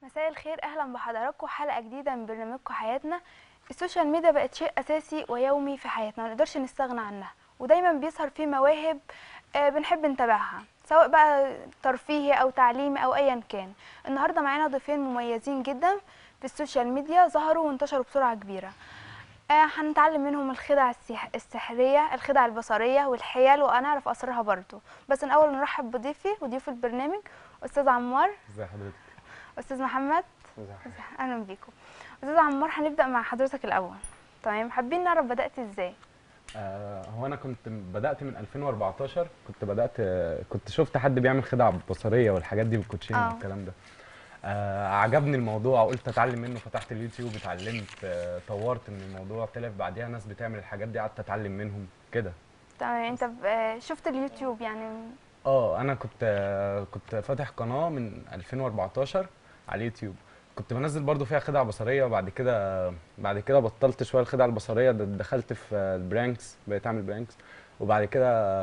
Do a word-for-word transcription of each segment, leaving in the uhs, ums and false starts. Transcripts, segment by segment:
مساء الخير، اهلا بحضراتكم حلقه جديده من برنامجكم حياتنا. السوشيال ميديا بقت شيء اساسي ويومي في حياتنا، ما نقدرش نستغنى عنها، ودايما بيظهر فيه مواهب آه، بنحب نتابعها، سواء بقى ترفيهي او تعليمي او ايا كان. النهارده معانا ضيفين مميزين جدا في السوشيال ميديا، ظهروا وانتشروا بسرعه كبيره. آه، هنتعلم منهم الخدع السح- السحريه، الخدع البصريه والحيل، وهنعرف اسرارها برضو. بس الاول نرحب بضيفي وضيوف البرنامج، استاذ عمار، ازي حضرتك؟ استاذ محمد. ازي حضرتك؟ اهلا بيكم. استاذ عمار، هنبدا مع حضرتك الاول. تمام، حابين نعرف بدات ازاي؟ آه هو انا كنت بدات من ألفين وأربعتاشر. كنت بدات آه، كنت شفت حد بيعمل خدع بصريه والحاجات دي بالكوتشينه اه والكلام ده. آه عجبني الموضوع، قلت اتعلم منه، فتحت اليوتيوب اتعلمت، آه طورت من الموضوع، طلع بعديها ناس بتعمل الحاجات دي، قعدت اتعلم منهم كده. تمام. انت ب- آه، شفت اليوتيوب يعني؟ اه انا كنت آه كنت فاتح قناه من ألفين وأربعتاشر على اليوتيوب. كنت بنزل برضو فيها خدع بصريه، وبعد كده بعد كده بطلت شويه الخدع البصريه، د- دخلت في آه، البرانكس، بقيت اعمل برانكس. وبعد كده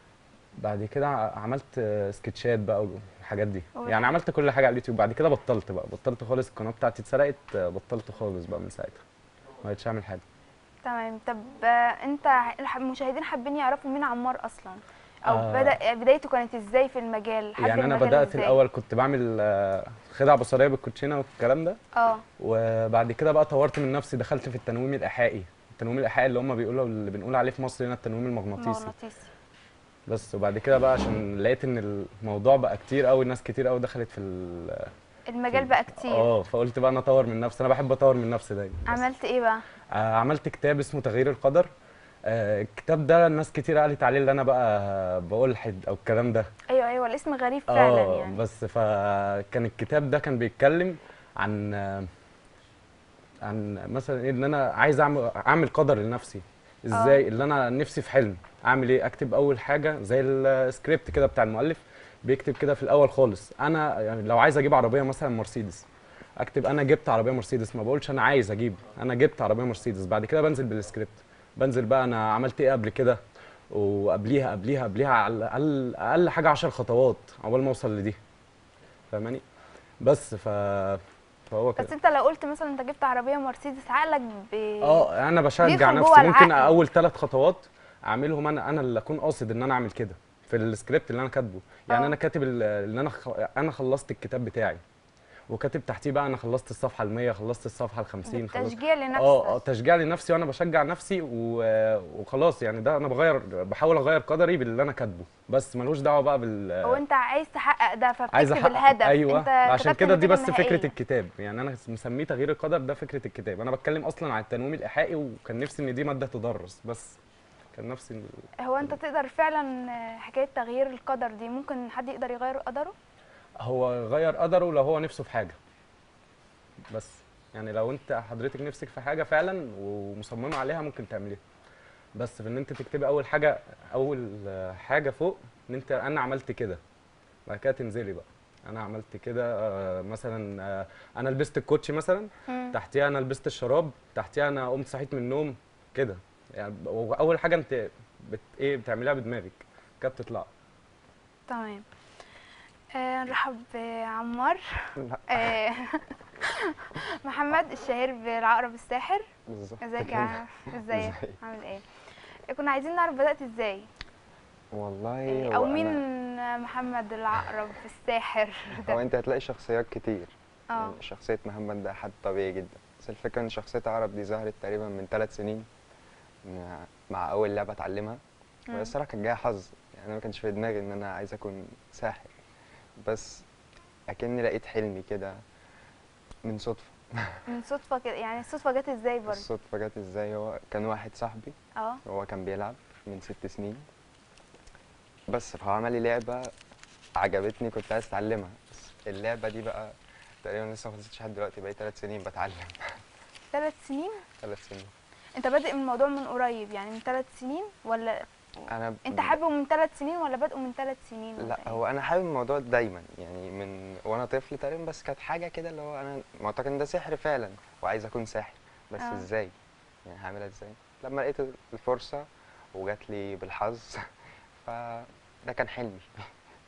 بعد كده ع- عملت آه، سكتشات بقى والحاجات دي، يعني والح... عملت كل حاجه على اليوتيوب. بعد كده بطلت بقى، بطلت خالص، القناه بتاعتي اتسرقت، آه، بطلت خالص بقى من ساعتها، ما بقتش اعمل حاجه. تمام. طب آه، انت الح- المشاهدين حابين يعرفوا مين عمار اصلا، او آه بدا بدايته كانت ازاي في المجال، حب يعني انا المجال بدات ازاي؟ الاول كنت بعمل آه، خدع بصريه بالكوتشينه والكلام ده. اه. وبعد كده بقى طورت من نفسي، دخلت في التنويم الايحائي. التنويم الايحائي اللي هم بيقولوا، اللي بنقول عليه في مصر هنا التنويم المغناطيسي. مغناطيسي. بس وبعد كده بقى عشان لقيت ان الموضوع بقى كتير قوي، ناس كتير قوي دخلت في ال في المجال ال بقى كتير. اه فقلت بقى انا اطور من نفسي، انا بحب اطور من نفسي دايما. بس عملت ايه بقى؟ آه عملت كتاب اسمه تغيير القدر. آه الكتاب ده ناس كتير قالت عليه اللي انا بقى بألحد او الكلام ده. ايوه ايوه، الاسم غريب فعلا اه يعني. بس فكان الكتاب ده كان بيتكلم عن آه، عن مثلا ايه، ان انا عايز اعمل اعمل قدر لنفسي. اه. ازاي؟ اللي انا نفسي في حلم اعمل ايه، اكتب اول حاجه زي السكريبت كده بتاع المؤلف، بيكتب كده في الاول خالص. انا يعني لو عايز اجيب عربيه مثلا مرسيدس، اكتب انا جبت عربيه مرسيدس، ما بقولش انا عايز اجيب، انا جبت عربيه مرسيدس. بعد كده بنزل بالسكريبت، بنزل بقى انا عملت ايه قبل كده، وقبليها قبليها قبليها على الاقل اقل حاجه عشر خطوات عقبال ما اوصل لدي. فاهماني؟ بس ف فهو كده. بس انت لو قلت مثلا انت جبت عربيه مرسيدس، عقلك بي... اه انا بشجع بيدخل جوه نفسي، ممكن العقل. اول ثلاث خطوات اعملهم انا، انا اللي اكون قاصد ان انا اعمل كده في السكريبت اللي انا كاتبه. يعني اه. انا كاتب ال- اللي انا خ... انا خلصت الكتاب بتاعي، وكاتب تحتيه بقى انا خلصت الصفحه ال مية، خلصت الصفحه ال خمسين، خلصت. بالتشجيع اه لنفسك. اه تشجيع لنفسي، وانا بشجع نفسي و... وخلاص. يعني ده انا بغير، بحاول اغير قدري باللي انا كاتبه، بس ملوش دعوه بقى او بال انت عايز تحقق ده عايز فبتكتب احقق. الهدف، ايوه انت عشان كتبت كده دي النتيجه بس فكره النهائيه. الكتاب، يعني انا مسميه تغيير القدر، ده فكره الكتاب. انا بتكلم اصلا عن التنويم الايحائي، وكان نفسي ان دي ماده تدرس، بس كان نفسي ال... هو انت تقدر فعلا آه، حكايه تغيير القدر دي ممكن حد يقدر يغير قدره؟ هو غير قدره لو هو نفسه في حاجه بس. يعني لو انت حضرتك نفسك في حاجه فعلا ومصممه عليها، ممكن تعمليها. بس في ان انت تكتبي اول حاجه، اول حاجه فوق، ان انت انا عملت كده، بعد كده تنزلي بقى. انا عملت كده، آه، مثلا آه، انا لبست الكوتشي مثلا، امم. تحتيها انا لبست الشراب، تحتيها انا قمت صحيت من النوم كده. يعني ب- اول حاجه انت بت ايه بتعمليها بدماغك كده بتطلع. تمام. آه نرحب بعمار. لا. آه محمد الشهير بالعقرب الساحر. بالظبط ازيك يا كده. ع- ازيك؟ ازاي؟ عامل ايه؟ كنا عايزين نعرف بدأت ازاي، والله آه، او هو مين انا محمد العقرب الساحر هو ده؟ انت هتلاقي شخصيات كتير. اه. يعني شخصية محمد ده حد طبيعي جدا، بس الفكرة ان شخصية عرب دي ظهرت تقريبا من ثلاث سنين مع, مع اول لعبة اتعلمها. وهي مم. الصراحة كانت جاية حظ، يعني انا ما كانش في دماغي ان انا عايز اكون ساحر، بس اكني لقيت حلمي كده من صدفة. من صدفة كده يعني؟ الصدفة جت ازاي برضه؟ الصدفة جت ازاي؟ هو كان واحد صاحبي، اه. هو كان بيلعب من ست سنين، بس فهو عمل لي لعبة عجبتني، كنت عايز اتعلمها. بس اللعبه دي بقى تقريبا لسه ما خلصتش لحد دلوقتي، بقالي ثلاث سنين بتعلم. ثلاث سنين؟ ثلاث سنين. انت بادئ من الموضوع من قريب يعني، من ثلاث سنين ولا انا انت ب... حابه من ثلاث سنين ولا بادئه من ثلاث سنين لا، ولا ايه؟ هو انا حابب الموضوع دايما، يعني من وانا طفل تقريبا، بس كانت حاجه كده اللي هو انا معتقد ان ده سحر فعلا، وعايز اكون ساحر، بس اه. ازاي؟ يعني هعملها ازاي؟ لما لقيت الفرصه وجات لي بالحظ فده كان حلمي.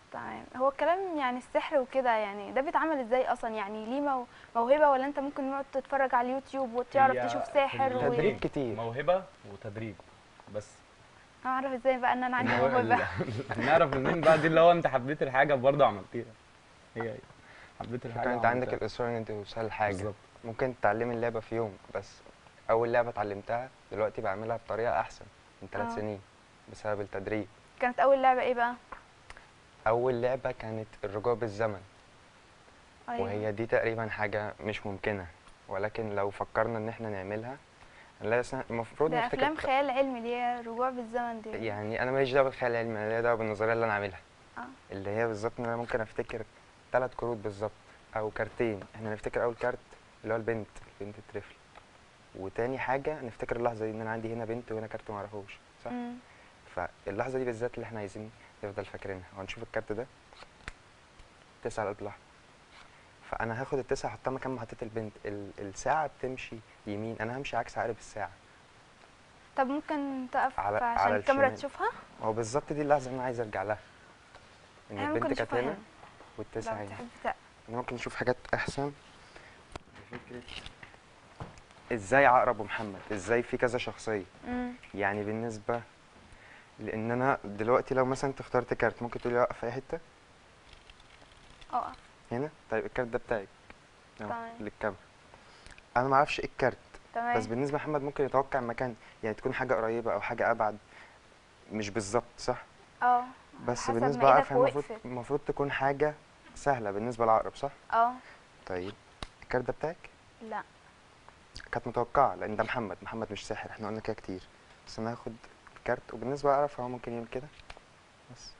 تمام. هو الكلام يعني السحر وكده يعني ده بيتعمل ازاي اصلا؟ يعني ليه مو- موهبه، ولا انت ممكن تقعد تتفرج على اليوتيوب وتعرف هي تشوف في ساحر و تدريب الاتنين، كتير. موهبه وتدريب بس. اعرف ازاي بقى ان انا عندي المو... موهبه؟ ال- نعرف منين بقى؟ دي اللي هو انت حبيت الحاجه برضه عملتيها، هي هي حبيت الفكرة الحاجه انت عندك وعملتها. الاصرار ان انت توصل لحاجه. بالظبط. ممكن تتعلمي اللعبه في يوم، بس اول لعبه اتعلمتها دلوقتي بعملها بطريقه احسن من ثلاث اه. سنين بسبب التدريب. كانت اول لعبه ايه بقى؟ اول لعبه كانت الرجوع بالزمن، ايوه. وهي دي تقريبا حاجه مش ممكنه، ولكن لو فكرنا ان احنا نعملها هنلاقي إحنا المفروض ده نفتكر. افلام خيال علمي دي، هي رجوع بالزمن دي. يعني انا ماليش دعوه بالخيال العلمي، انا ليا دعوه بالنظريه اللي انا عاملها، اه. اللي هي بالظبط ان انا ممكن افتكر ثلاث كروت بالظبط او كارتين. احنا نفتكر اول كارت اللي هو البنت البنت الطفل، وتاني حاجه نفتكر اللحظه دي ان انا عندي هنا بنت وهنا كارت ما اعرفوش، صح؟ امم. فاللحظه دي بالذات اللي احنا عايزين نفضل فاكرينها. وهنشوف الكارت ده تسعة على قلب الاحمر، فانا هاخد التسعه احطها مكان ما حطيت البنت. ال- الساعه بتمشي يمين، انا همشي عكس عقرب الساعه. طب ممكن تقف على عشان على الكاميرا الشمال. تشوفها؟ هو بالظبط دي اللحظه اللي انا عايز ارجع لها، ان احنا ممكن البنت كانت نشوفها هنا هنا والتسعه لو هنا. تحب تق- احنا ممكن نشوف حاجات احسن. فكره ازاي عقرب ومحمد، ازاي في كذا شخصيه. امم. يعني بالنسبه لان انا دلوقتي لو مثلا انت اخترت كارت ممكن تقولي اقف في اي حته اه. هنا. طيب الكارت ده بتاعك اهو تمام. للكاميرا، انا ما اعرفش ايه الكارت، تمام. بس بالنسبه لمحمد ممكن يتوقع المكان، يعني تكون حاجه قريبه او حاجه ابعد، مش بالظبط صح. اه. بس حسب بالنسبه ما لعقرب ايدك هي المفروض وقفت. المفروض تكون حاجه سهله بالنسبه لعقرب، صح. اه. طيب الكارت ده بتاعك لا. كانت متوقعه لان ده محمد، محمد مش ساحر، احنا قلنا كده كتير، بس انا هاخد الكارت. وبالنسبه لعقرب فهو ممكن يعمل كده بس،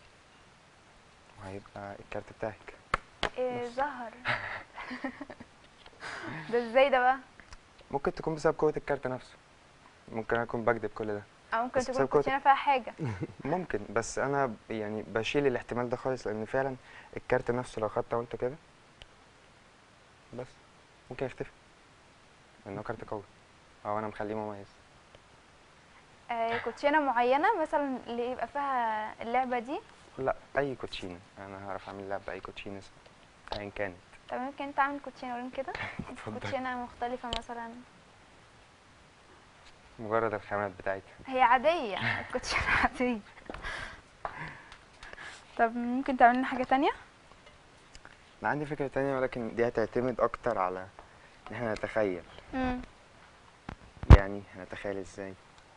وهيبقى الكارت بتاعك. ايه بس. ظهر؟ ده ازاي ده بقى؟ ممكن تكون بسبب قوه الكارت نفسه، ممكن اكون بكدب كل ده، او ممكن بس تكون بسبب قوة الكوتشينه فيها حاجه. ممكن. بس انا ب- يعني بشيل الاحتمال ده خالص، لان فعلا الكارت نفسه لو خدته وانت كده بس ممكن يختفي لانه كارت قوي او انا مخليه مميز. آه كوتشينه معينه مثلا اللي يبقى فيها اللعبه دي؟ لا اي كوتشينه، انا هعرف اعمل لعبه اي كوتشينه ايا كانت. طب ممكن انت تعمل كوتشينه وريني كده؟ اتفضل. كوتشينه مختلفه مثلا. مجرد الخامات بتاعتها. هي عاديه، الكوتشينه عاديه. طب ممكن تعمل لنا حاجه تانية؟ انا عندي فكره تانية، ولكن دي هتعتمد اكتر على ان احنا نتخيل. امم. يعني هنتخيل ازاي؟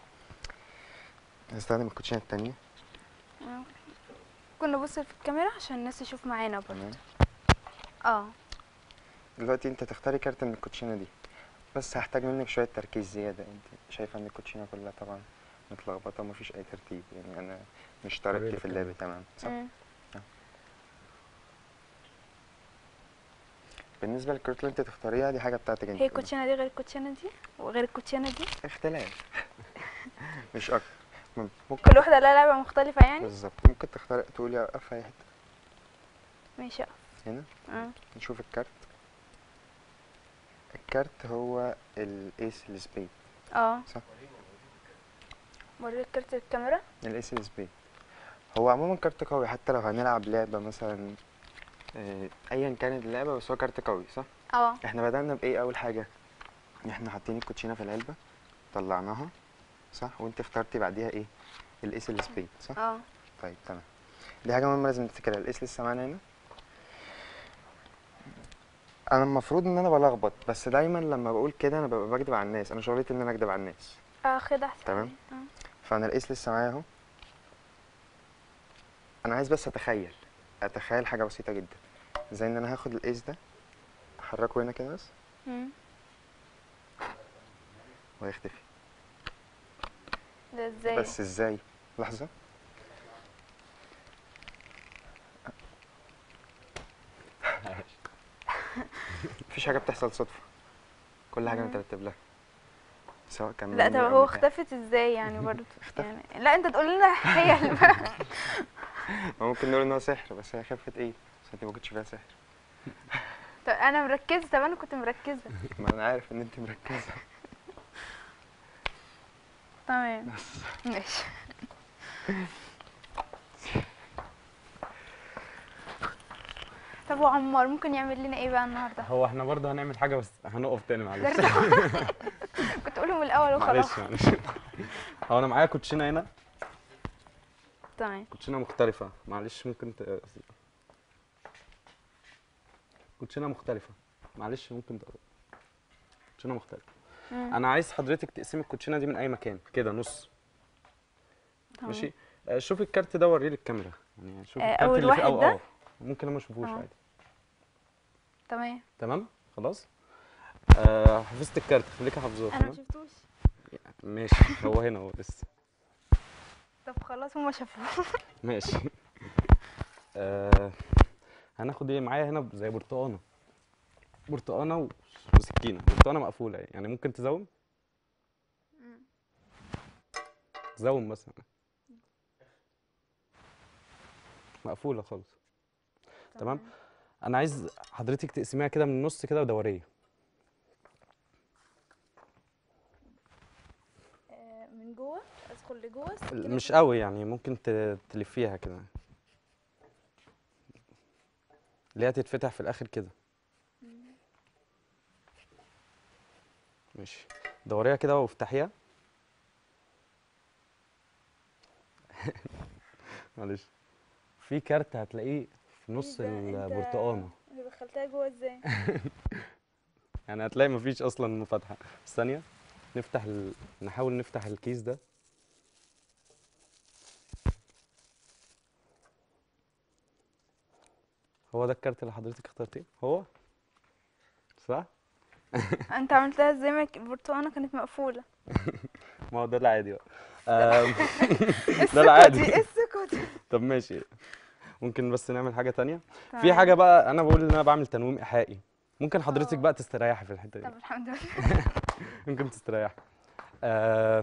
هستخدم الكوتشينه التانية. ممكن نبص في الكاميرا عشان الناس تشوف معانا برضه. تمام. اه. دلوقتي انت تختاري كارت من الكوتشينه دي، بس هحتاج منك شويه تركيز زياده. انت شايفه ان الكوتشينه كلها طبعا متلخبطه ومفيش اي ترتيب، يعني انا مش طريقتي طريقة في اللعب كمان. تمام، صح. امم. بالنسبه للكروت اللي انت تختاريها دي حاجه بتاعتك انت. هي الكوتشينه دي غير الكوتشينه دي وغير الكوتشينه دي؟ اختلاف مش اكتر. مم- ممكن كل واحده لها لعبه مختلفه يعني؟ بالظبط. ممكن تختاري تقولي اقف في اي حته ماشي. هنا. اه. نشوف الكارت. الكارت هو الايس السبيد، اه. صح. وريك كارت الكاميرا. الايس السبيد هو عموما كارت قوي، حتى لو هنلعب لعبه مثلا آه، ايا كانت اللعبه، بس هو كارت قوي، صح. اه. احنا بدأنا بايه اول حاجه؟ ان احنا حاطين الكوتشينه في العلبه، طلعناها، صح. وانت اخترتي بعديها ايه؟ الايس السبيد، صح. اه. طيب تمام. دي حاجه مهمه لازم نفتكرها. الايس لسه معانا هنا. انا المفروض ان انا بلخبط، بس دايما لما بقول كده انا ببقى بكدب على الناس، انا شغلتي ان انا اكدب على الناس. اه خد احسن. تمام. اه. فانا الايس لسه معايا اهو. انا عايز بس اتخيل اتخيل حاجه بسيطه جدا، زي ان انا هاخد الايس ده احركه هنا كده بس مم. وهيختفي. ده ازاي؟ بس ازاي؟ لحظه. مفيش حاجه بتحصل صدفه، كل حاجه مم. مترتب لها، سواء كان لا طب مني أو هو متاح. اختفت ازاي يعني برضه؟ اختفت. يعني لا انت تقول لنا هي اللي بقى. ممكن نقول ان هو سحر، بس هي خفت ايه؟ بس انت ما كنتش فيها سحر. طب انا مركزه، طب انا كنت مركزه. ما انا عارف ان انت مركزه. تمام. ماشي. طب وعمار ممكن يعمل لنا ايه بقى النهارده؟ هو احنا برضه هنعمل حاجه بس هنقف تاني معلش. كنت اقوله من الاول وخلاص. معلش معلش. هو انا معايا كوتشينه هنا، تمام. كوتشينه مختلفه، معلش ممكن ت... كوتشينه مختلفه، معلش ممكن ت... كوتشينه مختلفه. مم. انا عايز حضرتك تقسمي الكوتشينه دي من اي مكان كده نص. تمام. ماشي. آه، شوفي الكارت ده وريه للكاميرا، يعني شوفي آه، الكارت أول اللي في واحد أو- ده؟ اه ممكن انا ما اشوفوش اه. عادي. تمام. تمام خلاص. آه حفظت الكارت، خليكي حافظاه. انا ما تمام شفتوش. ماشي. هو هنا هو لسه. طب خلاص هما شافوه. ماشي. آه هناخد ايه معايا هنا زي برتقانه، برتقانه و- وسكينه، برتقانه مقفوله يعني ممكن تزوم، زوم مثلا، مقفوله خالص. تمام. انا عايز حضرتك تقسميها كده من النص كده ودوريه. آه، من جوه ادخل لجوه السكينة مش في- قوي يعني، ممكن ت- تلفيها كده اللي هي تتفتح في الاخر كده. ماشي. دوريها كده وافتحيها. معلش. في كارت هتلاقيه في نص البرتقانه، انت دخلتها جوه ازاي؟ يعني هتلاقي مفيش اصلا فتحه. ثانيه نفتح ال... نحاول نفتح الكيس ده. هو ده الكارت اللي حضرتك اخترتيه هو صح؟ انت عملتها ازاي؟ ما ك- البرتقانه كانت مقفوله. ما هو ده العادي بقى. آم، ده السكوتي العادي. السكوتي. طب ماشي. ممكن بس نعمل حاجه تانية. في تمام. حاجه بقى انا بقول ان انا بعمل تنويم ايحائي، ممكن حضرتك اه. بقى تستريحي في الحته دي. طب الحمد لله. ممكن تستريحي. آه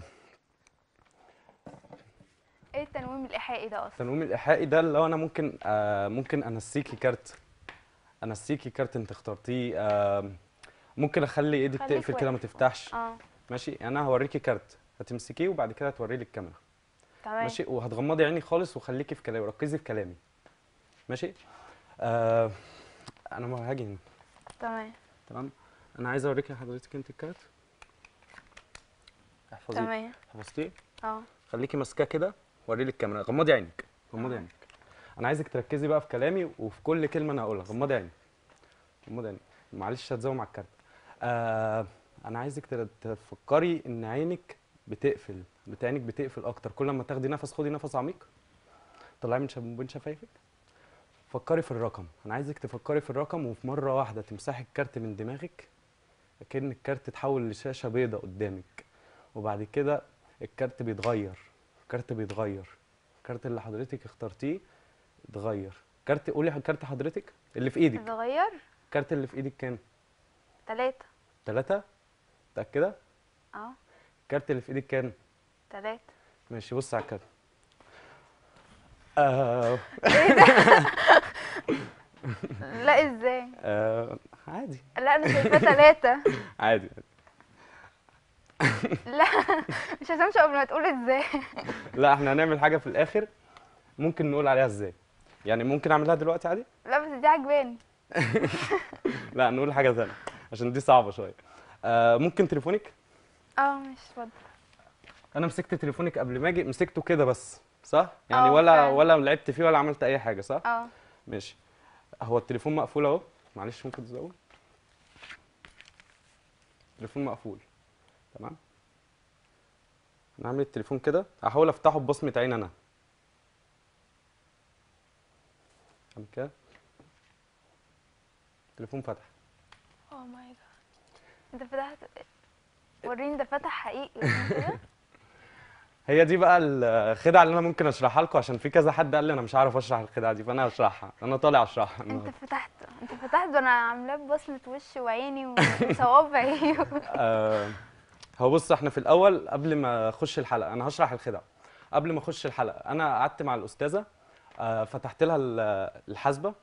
ايه التنويم الايحائي ده اصلا؟ التنويم الايحائي ده اللي هو انا ممكن آه ممكن انسيكي كارت، انسيكي كارت انت اخترتيه. آه ممكن اخلي ايدك خليك تقفل كده ما واقف. تفتحش. اه. ماشي. يعني انا هوريكي كارت هتمسكيه وبعد كده هتوريه للكاميرا. تمام. ماشي. وهتغمضي عيني خالص وخليكي في كلامي، ركزي في كلامي. ماشي. آه انا ما هاجي هنا. تمام. تمام. انا عايز اوريكي حضرتك انت الكارت، احفظيه. تمام. حفظتيه. اه. خليكي ماسكاه كده، وريه للكاميرا، غمضي عينك، غمضي عينك. انا عايزك تركزي بقى في كلامي وفي كل كلمه انا هقولها، غمضي عينك، غمضي عينك. معلش هتزوم على الكارت. آه انا عايزك تر- تفكري ان عينك بتقفل، بت- عينك بتقفل اكتر كل ما تاخدي نفس. خدي نفس عميق، طلعي من شب- بين شفايفك. فكري في الرقم، انا عايزك تفكري في الرقم وفي مره واحده تمسحي الكارت من دماغك، كأن الكارت اتحول لشاشه بيضاء قدامك. وبعد كده الكارت بيتغير، الكارت بيتغير، الكارت اللي حضرتك اخترتيه اتغير. كارت، قولي كارت حضرتك اللي في ايدك. اتغير. الكارت اللي في ايدك كام؟ تلاتة. ثلاثة. متأكدة؟ اه. الكارت اللي في ايدك كام؟ تلاتة. ماشي. بص على الكارت. آه لا ازاي؟ آه عادي لا انا شايفاه تلاتة. عادي. لا مش هتمشي قبل ما تقول ازاي. لا احنا هنعمل حاجة في الآخر ممكن نقول عليها ازاي، يعني ممكن اعملها دلوقتي عادي. لا بس دي عجباني. لا نقول حاجة ثانية عشان دي صعبة شوية. آه ممكن تليفونك؟ اه مش اتفضل. انا مسكت تليفونك قبل ما اجي، مسكته كده بس صح؟ يعني اه ولا فعلا. ولا لعبت فيه ولا عملت اي حاجة صح؟ اه. ماشي. هو التليفون مقفول اهو، معلش ممكن تزود. التليفون مقفول. تمام. انا هعمل التليفون كده، هحاول افتحه ببصمة عين انا. تمام كده. التليفون فتح. اوه ماي جاد. انت فتحت؟ وريني ده فتح حقيقي كده. هي دي بقى الخدعة اللي انا ممكن اشرحها لكم، عشان في كذا حد قال لي انا مش عارف اشرح الخدعة دي، فانا هشرحها، انا طالع اشرحها انت النهارده. فتحت انت فتحت وانا عاملاه ببصمة وشي وعيني وصوابعي. آه هو بص، احنا في الاول قبل ما اخش الحلقة انا هشرح الخدعة. قبل ما اخش الحلقة انا قعدت مع الاستاذة، آه فتحت لها ال- الحاسبة.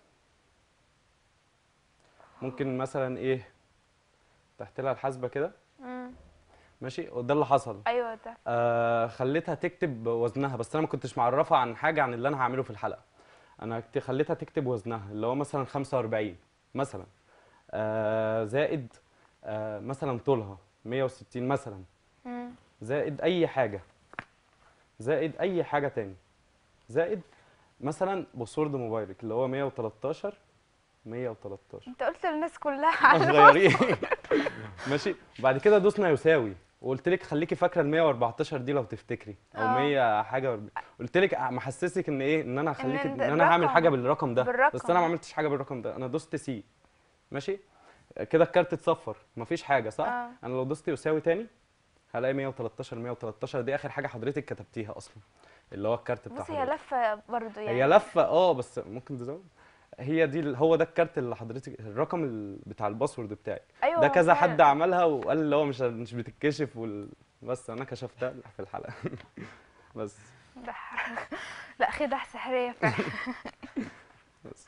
ممكن مثلا ايه، فتحت لها الحاسبة كده. امم. ماشي. وده اللي حصل. ايوه ده. آه خليتها تكتب وزنها، بس انا ما كنتش معرفها عن حاجه عن اللي انا هعمله في الحلقه. انا كت- خليتها تكتب وزنها اللي هو مثلا خمسة وأربعين مثلا، آه زائد آه مثلا طولها مية وستين مثلا، مم. زائد اي حاجه، زائد اي حاجه تاني، زائد مثلا باسورد موبايلك اللي هو مية وتلتاشر مية وتلتاشر انت قلت للناس كلها على صغيرين. ماشي. وبعد كده دوسنا يساوي، وقلت لك خليكي فاكره ال مية وأربعتاشر دي لو تفتكري، او اه. مية حاجه وأربعين. قلت لك محسسك ان ايه، ان انا ان هخليك انت ان انا هعمل حاجه الرقم بالرقم ده، بس انا ما بالرقم. عملتش حاجه بالرقم ده، انا دوست سي. ماشي. كده الكارت اتصفر، مفيش حاجه صح. اه. انا لو دوست يساوي تاني هلاقي مية وتلتاشر مية وتلتاشر دي اخر حاجه حضرتك كتبتيها اصلا، اللي هو الكارت بتاع بصي هي حضرتك. لفه برضو هي يعني. لفه اه، بس ممكن تزود. هي دي ال- هو ده الكارت اللي حضرتك، الرقم ال- بتاع الباسورد بتاعك. ايوه ده هو كذا حد فعلا. عملها وقال اللي هو مش مش بتتكشف وال... بس انا كشفتها في الحلقه. بس. ده لا خدع سحريه فعلا. بس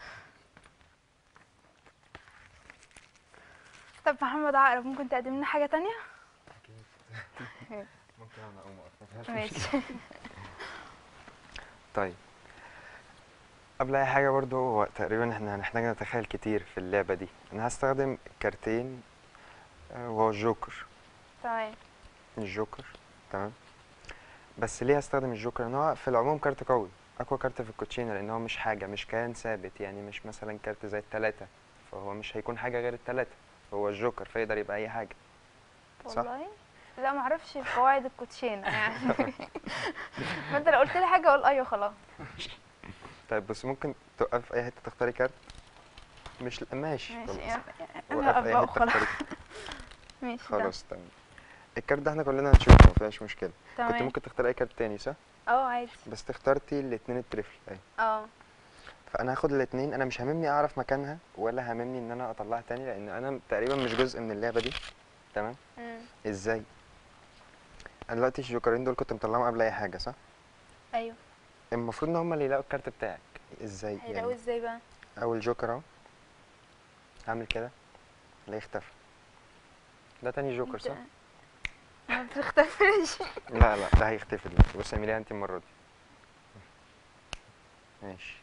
طب محمد عقرب ممكن تقدم لنا حاجه تانية؟ ممكن انا اقوم اقف، ما فيهاش ماشي. طيب، قبل اي حاجه برضو هو تقريبا احنا هنحتاج نتخيل كتير في اللعبه دي. انا هستخدم كارتين، آه، وهو الجوكر. تمام. الجوكر تمام. بس ليه هستخدم الجوكر؟ ان هو في العموم كارت قوي، اقوى كارت في الكوتشينه، لان هو مش حاجه، مش كيان ثابت، يعني مش مثلا كارت زي التلاته، فهو مش هيكون حاجه غير التلاته، هو الجوكر فيقدر يبقى اي حاجه. صح. والله لا ما اعرفش قواعد الكوتشينه يعني. ما انت لو قلت لي حاجه اقول ايوه خلاص. طيب بس ممكن توقف في اي حته تختاري كارت؟ مش لا، ماشي ماشي خلاص. يعني. وقف انا في اي ابقى حته وخلاص. اختاري. ماشي ده. خلاص تمام. الكارت ده احنا كلنا هنشوفه، ما فيهاش مشكله. كنت تمام. ممكن تختار اي كارت تاني صح؟ اه عادي. بس اخترتي الاتنين التريفل اهي. اه. فانا هاخد الاتنين، انا مش هاممني اعرف مكانها ولا هاممني ان انا اطلعها تاني، لان انا تقريبا مش جزء من اللعبه دي. تمام. امم. ازاي؟ انا دلوقتي الجوكرين دول كنت مطلعهم قبل اي حاجه صح؟ ايوه. المفروض ان هم اللي يلاقوا الكارت بتاعك. ازاي هيلاقوا يعني؟ ازاي بقى؟ اول جوكر اهو، هعمل كده الاقيه اختفى. ده تاني جوكر انت صح؟ ما بتختفيش. لا لا، ده هيختفي دلوقتي. بص اعمليها انت المره دي. ماشي.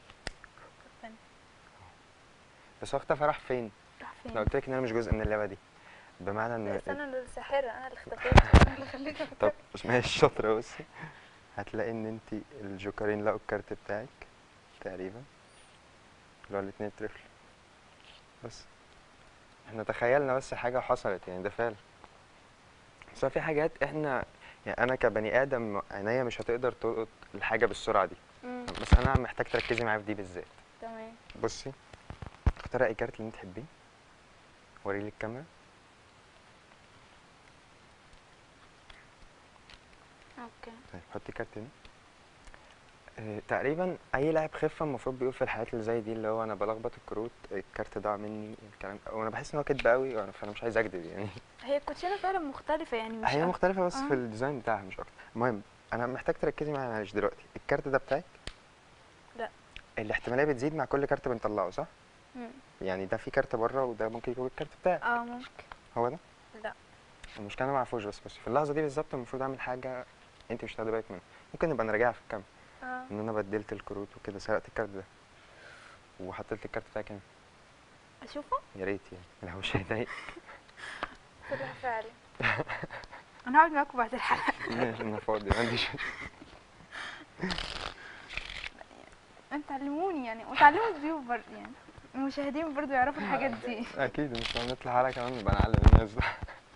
بس هو اختفى راح فين؟ راح انا فين؟ قلت لك ان انا مش جزء من اللعبه دي، بمعنى لا ان بس انا اللي الساحره، انا اللي اختفيت، انا اللي خليتك طب تختفي. مش ماشي شاطره. بصي هتلاقي ان انت الجوكرين لقوا الكارت بتاعك تقريبا، اللي هو الاتنين تريفل. بس احنا تخيلنا بس حاجه حصلت، يعني ده فعلا. بس هو في حاجات احنا، يعني انا كبني ادم عينيا مش هتقدر تلقط الحاجه بالسرعه دي، امم. بس انا محتاج تركزي معايا في دي بالذات. تمام. بصي، اختاري اي كارت اللي انت تحبيه، وريلي الكاميرا. اوكي. طيب حطي كارت هنا. اه تقريبا اي لاعب خفه المفروض بيقول في الحالات اللي زي دي اللي هو انا بلخبط الكروت، الكارت ضاع مني الكلام، وانا بحس ان هو كدب قوي، وأنا- فانا مش عايز اكدب يعني. هي الكوتشينه فعلا مختلفه يعني مش هي أكتر. مختلفه بس في اه. الديزاين بتاعها مش اكتر. المهم انا محتاج تركزي معايا معلش دلوقتي. الكارت ده بتاعك؟ لا. الاحتماليه بتزيد مع كل كارت بنطلعه صح؟ امم. يعني ده في كارت بره وده ممكن يكون الكارت بتاعك. اه ممكن. هو ده؟ لا. المشكله انا ما اعرفوش، بس بس في اللحظه دي بالظبط المفروض اعمل حاجه انت مش هتاخدي بالك منها. ممكن نبقى نراجعها في الكاميرا. اه. ان انا بدلت الكروت وكده، سرقت الكارت ده وحطيت الكارت بتاعك هنا. اشوفه. يا ريت يعني لو مش هيضايق. طلع فعلا. انا هقعد معاكم بعد الحلقه. ماشي انا فاضي، ما عنديش. انتوا علموني يعني وتعلموا الضيوف برضه يعني، المشاهدين برضه يعرفوا الحاجات دي. اكيد مش لما نطلع حلقه كمان نبقى نعلم الناس بقى.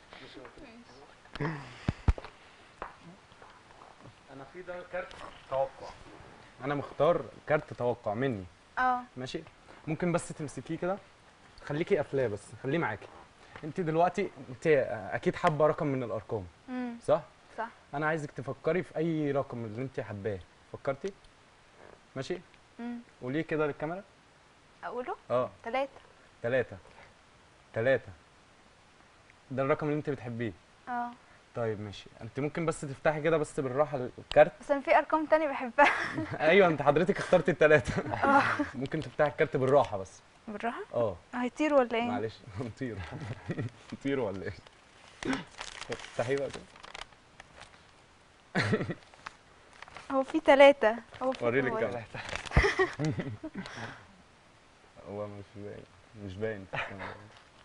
انا في ده كارت توقع، انا مختار كارت توقع مني. اه. ماشي. ممكن بس تمسكيه كده، خليكي قافلاه بس، خليه معاكي. انت دلوقتي انت اكيد حابه رقم من الارقام امم. صح؟ صح. انا عايزك تفكري في اي رقم اللي انت حباه. فكرتي؟ ماشي. امم. قوليه كده للكاميرا. اقوله. اه. ثلاثة. تلاتة. تلاتة. ده الرقم اللي انت بتحبيه. اه. طيب ماشي، انت ممكن بس تفتحي كده بس بالراحه الكارت. بس انا في ارقام تانية بحبها. ايوه انت حضرتك اخترتي التلاتة. اه. ممكن تفتحي الكارت بالراحه بس. بالراحة. اه. هيطير ولا ايه؟ معلش نطير. نطير ولا ايه؟ افتحيه بقى كده. هو في ثلاثة. هو في وريلي هو- الكاميرا. هو مش باين، مش باين في الكاميرا.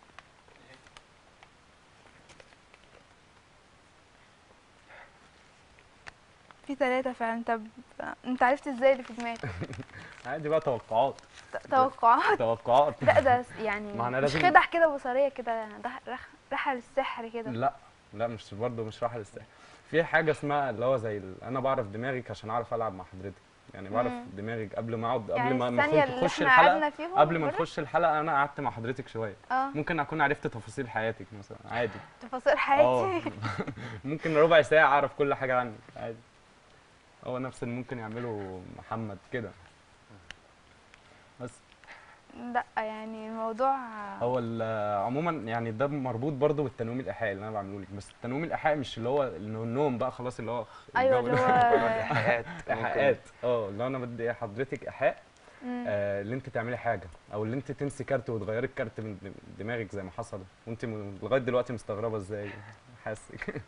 في ثلاثة فعلا. طب انت عرفت ازاي اللي في دماغك؟ عادي بقى، توقعات ت- توقعات. توقعات. لا ده س- يعني ما أنا مش لازم- خدع كده بصرية كده، ده رخ- رحل السحر كده. لا لا، مش برضه مش راحة للسحر. في حاجة اسمها اللي هو زي ال... انا بعرف دماغك عشان اعرف العب مع حضرتك، يعني بعرف مم. دماغك قبل ما اقعد، قبل يعني ما ما الثانية نخش- اللي نخش احنا قعدنا الحلقة. فيهم قبل ما بره؟ نخش الحلقة انا قعدت مع حضرتك شوية، اه ممكن اكون عرفت تفاصيل حياتك مثلا عادي. تفاصيل اه حياتي. ممكن ربع ساعة اعرف كل حاجة عنك عادي. هو نفس اللي ممكن يعمله محمد كده بس. لا يعني الموضوع هو ال- عموما يعني ده مربوط برضه بالتنويم الايحائي اللي انا بعمله لك، بس التنويم الايحائي مش اللي هو انه النوم بقى خلاص، اللي هو ايوه الجو اللي ده. هو ايحاءات ايحاءات. اه اللي انا بدي حضرتك ايحاء، مم. آه اللي انت تعملي حاجه، او اللي انت تنسي كارت وتغيري الكارت من دم- دماغك زي ما حصل، وانت م- لغايه دلوقتي مستغربه ازاي حاسك.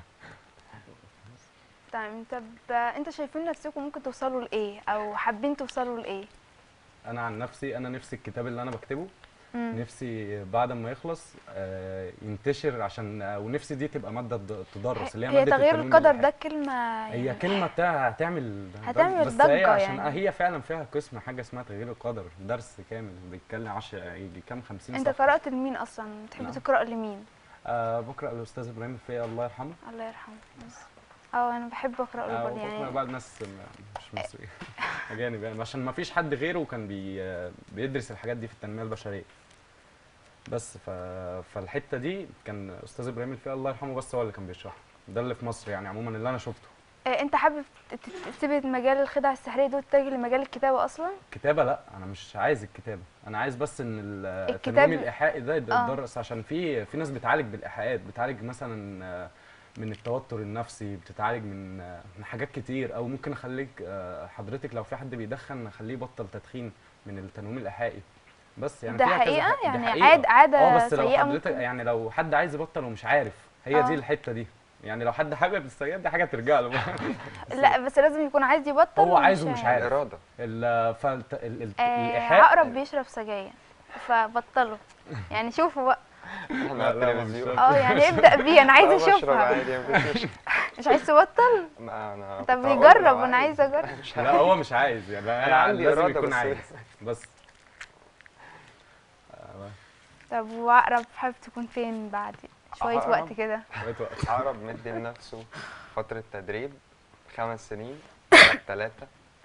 تمام. طب انت شايفين نفسكم ممكن توصلوا لايه او حابين توصلوا لايه؟ انا عن نفسي، انا نفسي الكتاب اللي انا بكتبه مم. نفسي بعد ما يخلص آه ينتشر، عشان آه ونفسي دي تبقى ماده تد- تدرس، اللي هي هي ماده تغيير التنويم القدر الإيحائي. ده كلمة هي يعني كلمة بتاع هتعمل هتعمل بس هي ضجة عشان يعني. هي فعلا فيها قسم حاجة اسمها تغيير القدر، درس كامل بيتكلم عشر يجي كام خمسين انت صفحة. قرأت لمين اصلا؟ بتحب نعم. تقرأ لمين؟ آه بقرأ الأستاذ إبراهيم الفقي الله يرحمه. الله يرحمه. اه انا بحب اقرأ له آه برضه وبقرأ يعني. بقى الناس م- مش مصريين أجانب يعني، عشان ما فيش حد غيره كان بي آه، بيدرس الحاجات دي في التنمية البشرية. بس ف... فالحتة دي كان أستاذ إبراهيم الفقي الله يرحمه بس هو اللي كان بيشرحها، ده اللي في مصر يعني عموما اللي أنا شفته. آه، انت حابب ت- ت- تسيب مجال الخدع السحرية ده وتتجه لمجال الكتابة اصلا؟ كتابة لا، أنا مش عايز الكتابة، أنا عايز بس إن ال- الكتاب- التنويم الإيحائي ده آه. يتدرس، عشان في في ناس بتعالج بالإيحاءات، بتعالج مثلا آه، من التوتر النفسي، بتتعالج من آه، من حاجات كتير، أو ممكن أخليك آه، حضرتك لو في حد بيدخن أخليه يبطل تدخين من التنويم الإيحائي. بس يعني ده فيها كذا حقيقة؟ ح- دي يعني حقيقة. عاد عادة اه بس لو سيئة حضرتك ممكن؟ يعني لو حد عايز يبطل ومش عارف، هي دي آه. الحتة دي، يعني لو حد حابب السجاير دي حاجة ترجع له بقى. لا بس لازم يكون عايز يبطل هو عايز ومش عارف. الإرادة. ال- فالت- ال- ال- آه الإيحاء عقرب بيشرب سجاير فبطلوا. يعني شوفوا بقى. احنا لا، على لا، ما التلفزيون. اه يعني ابدأ بيه، انا عايزة آه، بشرب اشوفها. عادي مفيش مشكلة. مش عايز تبطل؟ ما انا طب كنت هقول يجرب له وانا عادي. عايزة اجرب. مش لا عارف. هو مش عايز يعني، أنا عندي لازم إرادة يكون بس. عايز بس. طب وعقرب حابب تكون فين بعد شوية عقرب؟ وقت كده؟ شوية وقت. عقرب مدي لنفسه فترة تدريب خمس سنين ثلاثة،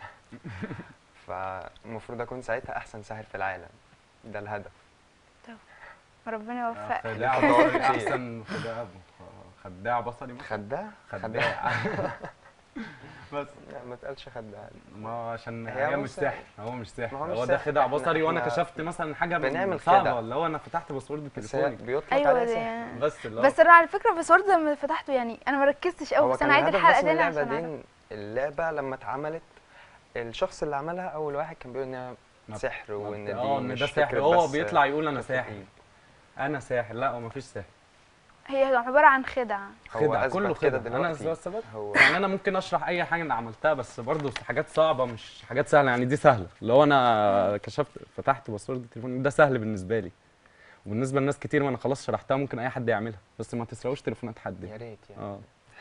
فالمفروض أكون ساعتها أحسن ساحر في العالم، ده الهدف. ربنا يوفقك. خداع خداع بصري كتير. احسن خداع خداع بصري مثلا. خداع؟ خداع. بس لا ما تقالش خداع. ما عشان هي هي مش بص- سحر، هو مش سحر، ما هو مش هو ده سحر، خداع إحنا- بصري، وانا إحنا كشفت مثلا حاجه بنعمل صعبه، خدع. اللي هو انا فتحت باسورد بس هي تليفوني بيطلق ايوه عليها دي- سحر. بس اللي هو بس انا على فكرة باسورد لما فتحته يعني انا ما ركزتش قوي، هو بس كان انا عايز الهدف الحلقة بس من تاني اللعبة عشان أعرف. دي، اللعبة لما اتعملت الشخص اللي عملها أول واحد كان بيقول إنها ما- سحر، ما وإن بت- دي اه ان مش ده سحر، فكرة هو بس بيطلع يقول انا تفكير. ساحر، انا ساحر، لا هو مفيش سحر، هي عبارة عن خدعة. هو خدع أثبت كله كده خدع. انا دلوقتي. اثبت هو يعني، انا ممكن اشرح اي حاجه انا عملتها، بس برضه حاجات صعبه مش حاجات سهله، يعني دي سهله، اللي هو انا كشفت فتحت باسورد التليفون ده سهل بالنسبه لي، وبالنسبه لناس كتير ما انا خلاص شرحتها ممكن اي حد يعملها، بس ما تسرقوش تليفونات حد يا يعني. ريت يعني. اه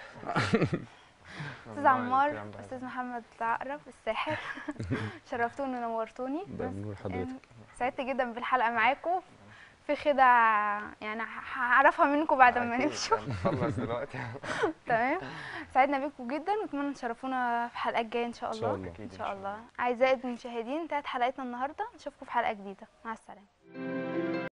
استاذ عمار، استاذ محمد عقرب الساحر، شرفتوني ونورتوني. ده بنور حضرتك. سعدت جدا بالحلقة معاكم. في خدع يعني ه- هعرفها منكم بعد ما أكيد، نمشوا. هنخلص دلوقتي. تمام. سعدنا بيكم جدا واتمنى تشرفونا في حلقات جايه ان شاء إن الله. شاء الله. أكيد ان شاء الله. اعزائي المشاهدين، انتهت حلقتنا النهارده، نشوفكم في حلقة جديدة. مع السلامة.